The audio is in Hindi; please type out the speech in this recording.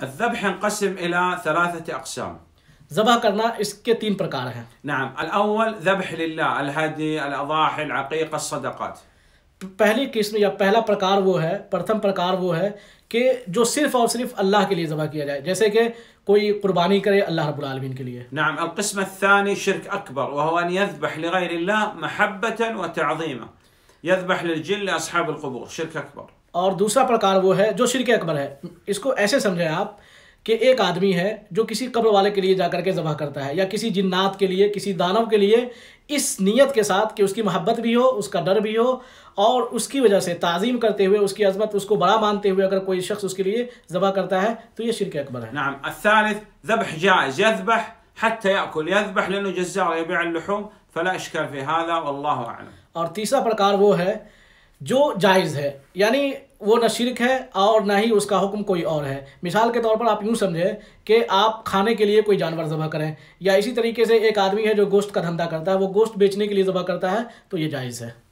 الذبح ينقسم إلى 3 أقسام. ज़बह करना इसके 3 प्रकार हैं. نعم. الأول ذبح لله، الهدي، الأضاحي، العقيقة، الصدقات. पहली किस्म या पहला प्रकार वो है, प्रथम प्रकार वो है कि जो सिर्फ और सिर्फ अल्लाह के लिए ज़बह किया जाए, जैसे कि कोई कुर्बानी करे अल्लाह रब्बुल आलमीन के लिए. نعم. القسم الثاني شرك أكبر، وهو أن يذبح لغير الله محبة وتعظيما، يذبح للجن لأصحاب القبور، شرك أكبر. और दूसरा प्रकार वो है जो शिर्क अकबर है. इसको ऐसे समझें आप कि एक आदमी है जो किसी कब्र वाले के लिए जाकर के ज़बह करता है, या किसी जिन्नात के लिए, किसी दानव के लिए, इस नीयत के साथ कि उसकी मोहब्बत भी हो, उसका डर भी हो, और उसकी वजह से ताज़ीम करते हुए, उसकी अज़मत, उसको बड़ा मानते हुए अगर कोई शख्स उसके लिए ज़बह करता है तो ये शिर्क अकबर है. نعم. الثالث ذبح جائز، يذبح حتى يأكل، يذبح لأنه جزار يبيع اللحوم، فلا إشكال في هذا والله أعلم. और तीसरा प्रकार वो है जो जायज़ है, यानी वो न शिर्क है और ना ही उसका हुक्म कोई और है. मिसाल के तौर पर आप यूँ समझें कि आप खाने के लिए कोई जानवर ज़बह करें, या इसी तरीके से एक आदमी है जो गोश्त का धंधा करता है, वो गोश्त बेचने के लिए ज़बह करता है, तो ये जायज़ है.